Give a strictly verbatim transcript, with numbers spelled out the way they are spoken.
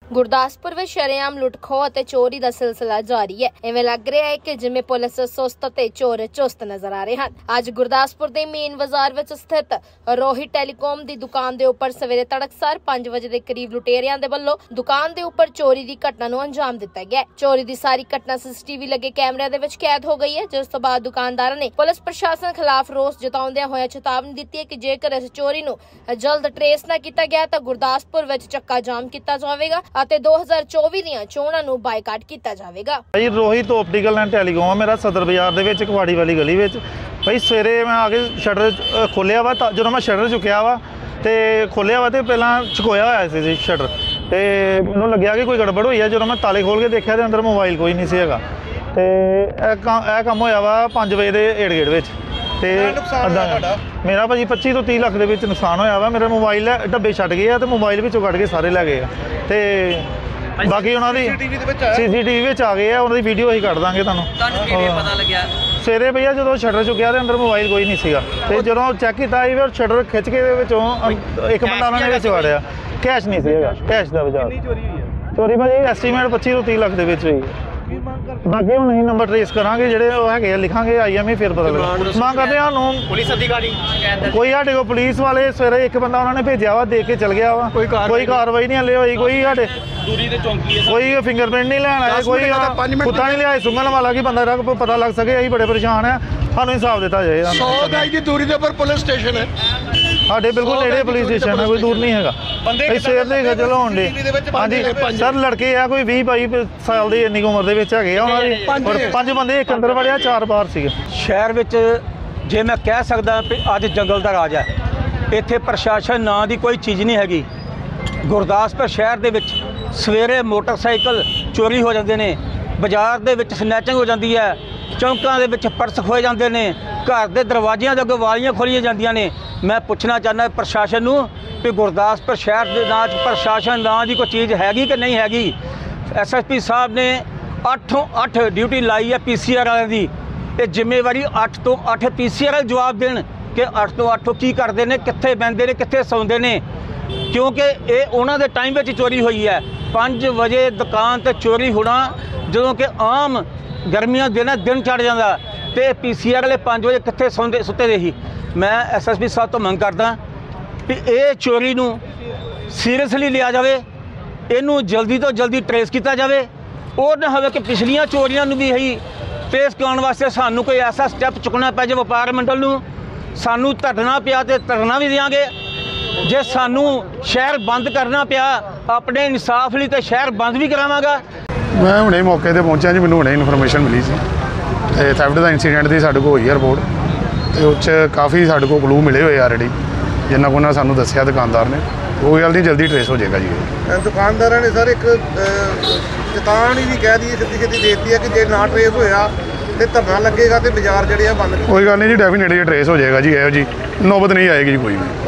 ਗੁਰਦਾਸਪੁਰ ਵਿੱਚ ਸ਼ਰੇਆਮ ਲੁੱਟ-ਖੋਹ ਅਤੇ ਚੋਰੀ ਦਾ ਸਿਲਸਿਲਾ ਜਾਰੀ ਹੈ। ਇਵੇਂ ਲੱਗ ਰਿਹਾ ਹੈ ਕਿ ਜਿਵੇਂ ਪੁਲਿਸ ਸੁਸਤ ਤੇ ਚੋਰ ਚੁਸਤ ਨਜ਼ਰ ਆ ਰਹੇ ਹਨ। ਅੱਜ ਗੁਰਦਾਸਪੁਰ ਦੇ ਮੇਨ ਬਾਜ਼ਾਰ ਵਿੱਚ ਸਥਿਤ ਰੋਹਿਤ ਟੈਲੀਕਾਮ ਦੀ ਦੁਕਾਨ ਦੇ ਉੱਪਰ ਸਵੇਰੇ ਤੜਕਸਾਰ ਪੰਜ ਵਜੇ ਦੇ ਕਰੀਬ ਲੁਟੇਰਿਆਂ ਦੇ ਵੱਲੋਂ ਦੁਕਾਨ ਦੇ ਉੱਪਰ ਚੋਰੀ ਦੀ ਘਟਨਾ ਨੂੰ ਅੰਜਾਮ ਦਿੱਤਾ ਗਿਆ। ਚੋਰੀ ਦੀ ਸਾਰੀ ਘਟਨਾ ਸੀਸੀਟੀਵੀ ਲੱਗੇ ਕੈਮਰਿਆਂ ਦੇ ਵਿੱਚ ਕੈਦ ਹੋ ਗਈ ਹੈ, ਜਿਸ ਤੋਂ ਬਾਅਦ ਦੁਕਾਨਦਾਰਾਂ ਨੇ ਪੁਲਿਸ ਪ੍ਰਸ਼ਾਸਨ ਖਿਲਾਫ ਰੋਸ ਜਤਾਉਂਦਿਆਂ ਹੋਇਆ ਚੇਤਾਵਨੀ ਦਿੱਤੀ ਹੈ ਕਿ ਜੇਕਰ ਇਸ ਚੋਰੀ ਨੂੰ ਜਲਦ ਟਰੇਸ ਨਾ ਕੀਤਾ ਗਿਆ ਤਾਂ ਗੁਰਦਾਸਪੁਰ ਵਿੱਚ ਚੱਕਾ ਜਾਮ ਕੀਤਾ ਜਾਵੇਗਾ ਅਤੇ ਦੋ ਹਜ਼ਾਰ ਚੌਵੀ ਦੀਆਂ ਚੋਣਾਂ ਨੂੰ ਬਾਈਕਾਟ ਕੀਤਾ ਜਾਵੇਗਾ। ਭਾਈ ਰੋਹਿਤ ਆਪਟੀਕਲ ਐਂਡ ਟੈਲੀਕਾਮ ਮੇਰਾ ਸਦਰ ਬਾਜ਼ਾਰ ਦੇ ਵਿੱਚ ਕਵਾੜੀ ਵਾਲੀ ਗਲੀ ਵਿੱਚ ਭਾਈ ਸਵੇਰੇ ਮੈਂ ਆ ਕੇ ਸ਼ਟਰ ਖੋਲਿਆ ਵਾ। ਜਦੋਂ ਮੈਂ ਸ਼ਟਰ ਚੁੱਕਿਆ ਵਾ ਤੇ ਖੋਲਿਆ ਵਾ ਤੇ ਪਹਿਲਾਂ ਚੁਕੋਇਆ ਹੋਇਆ ਸੀ ਸ਼ਟਰ ਤੇ ਮੈਨੂੰ ਲੱਗਿਆ ਕਿ ਕੋਈ ਗੜਬੜ ਹੋਈ ਹੈ। ਜਦੋਂ ਮੈਂ ਤਾਲੇ ਖੋਲ ਕੇ ਦੇਖਿਆ ਤੇ ਅੰਦਰ ਮੋਬਾਈਲ ਕੋਈ ਨਹੀਂ ਸੀ ਹੈਗਾ ਤੇ ਇਹ ਕੰਮ ਹੋਇਆ ਵਾ ਪੰਜ ਵਜੇ ਦੇ ਏੜ ਗੇੜ ਵਿੱਚ ਤੇ ਮੇਰਾ ਭਾਜੀ ਪੱਚੀ ਤੋਂ ਤੀਹ ਲੱਖ ਦੇ ਵਿੱਚ ਨੁਕਸਾਨ ਹੋਇਆ ਵਾ। ਮੇਰੇ ਮੋਬਾਈਲ ਡੱਬੇ ਛੱਡ ਗਏ ਆ ਤੇ ਮੋਬਾਈਲ ਵਿੱਚੋਂ ਕੱਢ ਕੇ ਸਾਰੇ ਲੈ ਗਏ ਆ ਤੇ ਬਾਕੀ ਉਹਨਾਂ ਦੀ ਸੀਸੀਟੀਵੀ ਵਿੱਚ ਆ ਗਏ ਆ। ਉਹਨਾਂ ਦੀ ਵੀਡੀਓ ਅਸੀਂ ਕੱਢ ਦਾਂਗੇ ਤੁਹਾਨੂੰ। ਤੁਹਾਨੂੰ ਕਿਵੇਂ ਪਤਾ ਲੱਗਿਆ? ਸਵੇਰੇ ਭਈਆ ਜਦੋਂ ਸ਼ਟਰ ਚੁੱਕਿਆ ਤੇ ਅੰਦਰ ਮੋਬਾਈਲ ਕੋਈ ਨਹੀਂ ਸੀਗਾ ਤੇ ਜਦੋਂ ਚੈੱਕ ਕੀਤਾ ਸੀ ਫਿਰ ਸ਼ਟਰ ਖਿੱਚ ਕੇ ਦੇ ਵਿੱਚੋਂ ਇੱਕ ਬੰਦਾ ਉਹਨਾਂ ਨੇ ਵਿੱਚ ਵਾੜਿਆ। ਕੈਸ਼ ਨਹੀਂ ਸੀਗਾ, ਕੈਸ਼ ਦਾ ਬਚਾਅ। ਕਿੰਨੀ ਚੋਰੀ ਹੋਈ ਹੈ? ਚੋਰੀ ਭਾਜੀ ਐਸਟੀਮੇਟ ਪੱਚੀ ਤੋਂ ਤੀਹ ਲੱਖ ਦੇ ਵਿੱਚ ਹੋਈ ਹੈ। ਬਾਕੀ ਹੁਣ ਅਸੀਂ ਨੰਬਰ ਟ੍ਰੇਸ ਕਰਾਂਗੇ, ਜਿਹੜੇ ਉਹ ਹੈਗੇ ਆ ਲਿਖਾਂਗੇ ਆਈ ਐਮ ਈ ਫਿਰ ਪਤਾ ਲੱਗਾ। ਮੰਗ ਕਰਦੇ ਹਾਂ ਨੂੰ ਪੁਲਿਸ ਅਧਿਕਾਰੀ ਕੋਈ ਸਾਡੇ ਕੋਲ ਪੁਲਿਸ ਵਾਲੇ ਸਵੇਰੇ ਇੱਕ ਬੰਦਾ ਉਹਨਾਂ ਨੇ ਭੇਜਿਆ ਵਾ, ਦੇਖ ਕੇ ਚਲ ਗਿਆ ਵਾ। ਕੋਈ ਕਾਰਵਾਈ ਨਹੀਂ ਹਲੇ ਹੋਈ। ਕੋਈ ਸਾਡੇ ਦੂਰੀ ਤੇ ਚੌਂਕੀ ਹੈ, ਕੋਈ ਫਿੰਗਰਪ੍ਰਿੰਟ ਨਹੀਂ ਲੈਣ ਆਇਆ, ਕੋਈ ਕੁੱਤਾ ਨਹੀਂ ਲਿਆਏ ਸੁੰਘਣ ਵਾਲਾ ਕਿ ਬੰਦਾ ਦਾ ਪਤਾ ਲੱਗ ਸਕੇ। ਅਸੀਂ ਬੜੇ ਪਰੇਸ਼ਾਨ ਆ, ਸਾਨੂੰ ਇਨਸਾਫ ਦਿੱਤਾ ਜਾਏ। ਸੌ ਗਜ ਦੀ ਦੂਰੀ ਦੇ ਉੱਪਰ ਪੁਲਿਸ ਸਟੇਸ਼ਨ ਹੈ ਸਾਡੇ ਬਿਲਕੁਲ ਨੇੜੇ ਪੁਲਿਸ ਸਟੇਸ਼ਨ ਹੈ, ਕੋਈ ਦੂਰ ਨਹੀਂ ਹੈਗਾ। ਅਸੀਂ ਸਵੇਰ ਦੇ ਖੱਜਲ ਹੋਣ ਦੇ। ਹਾਂਜੀ ਸਰ ਲੜਕੇ ਆ ਕੋਈ ਵੀਹ ਬਾਈ ਸਾਲ ਦੀ ਇੰਨੀ ਉਮਰ ਦੇ ਵਿੱਚ ਹੈਗੇ ਆ ਉਹਨਾਂ ਦੀ। ਪੰਜ ਬੰਦੇ ਇੱਕ ਅੰਦਰ ਵੜਿਆ, ਚਾਰ ਬਾਹਰ ਸੀਗੇ। ਸ਼ਹਿਰ ਵਿੱਚ ਜੇ ਮੈਂ ਕਹਿ ਸਕਦਾ ਵੀ ਅੱਜ ਜੰਗਲ ਦਾ ਰਾਜ ਹੈ। ਇੱਥੇ ਪ੍ਰਸ਼ਾਸਨ ਨਾਂ ਦੀ ਕੋਈ ਚੀਜ਼ ਨਹੀਂ ਹੈਗੀ। ਗੁਰਦਾਸਪੁਰ ਸ਼ਹਿਰ ਦੇ ਵਿੱਚ ਸਵੇਰੇ ਮੋਟਰਸਾਈਕਲ ਚੋਰੀ ਹੋ ਜਾਂਦੇ ਨੇ, ਬਾਜ਼ਾਰ ਦੇ ਵਿੱਚ ਸਨੈਚਿੰਗ ਹੋ ਜਾਂਦੀ ਹੈ, ਚੌਂਕਾਂ ਦੇ ਵਿੱਚ ਪਰਸ ਖੋਏ ਜਾਂਦੇ ਨੇ, ਘਰ ਦੇ ਦਰਵਾਜ਼ਿਆਂ ਦੇ ਅੱਗੇ ਵਾਲੀਆਂ ਖੋਲੀਆਂ ਜਾਂਦੀਆਂ ਨੇ। ਮੈਂ ਪੁੱਛਣਾ ਚਾਹੁੰਦਾ ਪ੍ਰਸ਼ਾਸਨ ਨੂੰ ਕਿ ਗੁਰਦਾਸਪੁਰ ਸ਼ਹਿਰ ਦੇ ਨਾਂ 'ਚ ਪ੍ਰਸ਼ਾਸਨ ਨਾਂ ਦੀ ਕੋਈ ਚੀਜ਼ ਹੈਗੀ ਕਿ ਨਹੀਂ ਹੈਗੀ। ਐਸ ਐਸ ਪੀ ਸਾਹਿਬ ਨੇ ਅੱਠੋਂ ਅੱਠ ਡਿਊਟੀ ਲਾਈ ਹੈ ਪੀ ਸੀ ਆਰ ਵਾਲਿਆਂ ਦੀ। ਇਹ ਜ਼ਿੰਮੇਵਾਰੀ ਅੱਠ ਤੋਂ ਅੱਠ ਪੀ ਸੀ ਆਰ ਵਾਲੇ ਜਵਾਬ ਦੇਣ ਕਿ ਅੱਠ ਤੋਂ ਅੱਠ ਕੀ ਕਰਦੇ ਨੇ, ਕਿੱਥੇ ਬਹਿੰਦੇ ਨੇ, ਕਿੱਥੇ ਸੌਂਦੇ ਨੇ, ਕਿਉਂਕਿ ਇਹ ਉਹਨਾਂ ਦੇ ਟਾਈਮ ਵਿੱਚ ਚੋਰੀ ਹੋਈ ਹੈ। ਪੰਜ ਵਜੇ ਦੁਕਾਨ 'ਤੇ ਚੋਰੀ ਹੋਣਾ ਜਦੋਂ ਕਿ ਆਮ ਗਰਮੀਆਂ ਦੇ ਨਾਲ ਦਿਨ ਚੜ੍ਹ ਜਾਂਦਾ ਤੇ ਪੀ ਸੀ ਆਰ ਵਾਲੇ ਪੰਜ ਵਜੇ ਕਿੱਥੇ ਸੌਂਦੇ ਸੁੱਤੇ ਦੇ ਸੀ। ਮੈਂ ਐਸ ਐਸ ਪੀ ਸਾਹਿਬ ਤੋਂ ਮੰਗ ਕਰਦਾ ਵੀ ਇਹ ਚੋਰੀ ਨੂੰ ਸੀਰੀਅਸਲੀ ਲਿਆ ਜਾਵੇ, ਇਹਨੂੰ ਜਲਦੀ ਤੋਂ ਜਲਦੀ ਟਰੇਸ ਕੀਤਾ ਜਾਵੇ। ਉਹ ਨਾ ਹੋਵੇ ਕਿ ਪਿਛਲੀਆਂ ਚੋਰੀਆਂ ਨੂੰ ਵੀ ਇਹੀ ਟਰੇਸ ਕਰਨ ਵਾਸਤੇ ਸਾਨੂੰ ਕੋਈ ਐਸਾ ਸਟੈਪ ਚੁੱਕਣਾ ਪੈ ਜਾਵੇ ਵਪਾਰ ਮੰਡਲ ਨੂੰ। ਸਾਨੂੰ ਧਰਨਾ ਪਿਆ ਤੇ ਧਰਨਾ ਵੀ ਦਿਆਂਗੇ। ਜੇ ਸਾਨੂੰ ਸ਼ਹਿਰ ਬੰਦ ਕਰਨਾ ਪਿਆ ਆਪਣੇ ਇਨਸਾਫ ਲਈ ਤੇ ਸ਼ਹਿਰ ਬੰਦ ਵੀ ਕਰਾਵਾਂਗਾ। ਮੈਂ ਹੁਣੇ ਮੌਕੇ ਤੇ ਪਹੁੰਚਿਆ ਜੀ। ਮੈਨੂੰ ਹੁਣੇ ਇਨਫੋਰਮੇਸ਼ਨ ਮਿਲੀ ਸੀ ਤੇ ਥੈਫਟ ਦਾ ਇਨਸੀਡੈਂਟ ਦੀ ਸਾਡੇ ਕੋਲ ਹੋਈ ਹੈ ਰਿਪੋਰਟ ਤੇ ਉਹ 'ਚ ਕਾਫੀ ਸਾਡੇ ਕੋਲ ਕਲੂ ਮਿਲੇ ਹੋਏ ਆਲਰੇਡੀ, ਜਿੰਨਾ ਕੋਲ ਸਾਨੂੰ ਦੱਸਿਆ ਦੁਕਾਨਦਾਰ ਨੇ। ਉਹ ਗੱਲ ਨਹੀਂ ਜਲਦੀ ਟਰੇਸ ਹੋ ਜਾਏਗਾ ਜੀ। ਦੁਕਾਨਦਾਰਾਂ ਨੇ ਸਰ ਇੱਕ ਚੇਤਾਵਨੀ ਵੀ ਕਹਿ ਦੀ ਸਿੱਧੀ ਸਿੱਧੀ ਦੇ ਦਿੱਤੀ ਹੈ ਕਿ ਜੇ ਨਾ ਟਰੇਸ ਹੋਇਆ ਤੇ ਧਰਨਾ ਲੱਗੇਗਾ ਤੇ ਬਾਜ਼ਾਰ ਜਿਹੜੇ ਆ ਬੰਦ। ਕੋਈ ਗੱਲ ਨਹੀਂ ਜੀ, ਡੈਫੀਨੇਟਲੀ ਟਰੇਸ ਹੋ ਜਾਏਗਾ ਜੀ। ਇਹੋ ਜੀ ਨੌਬਤ ਨਹੀਂ ਆਏਗੀ ਜੀ ਕੋਈ ਵੀ।